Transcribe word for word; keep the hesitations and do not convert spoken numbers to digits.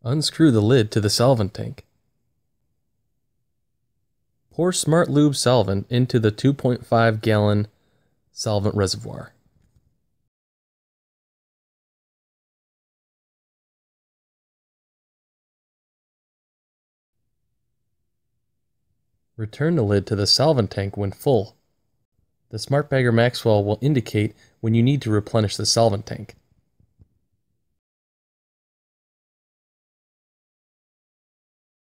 Unscrew the lid to the solvent tank. Pour Smart Lube solvent into the two point five gallon solvent reservoir. Return the lid to the solvent tank when full. The SmartBagger Maxwell will indicate when you need to replenish the solvent tank.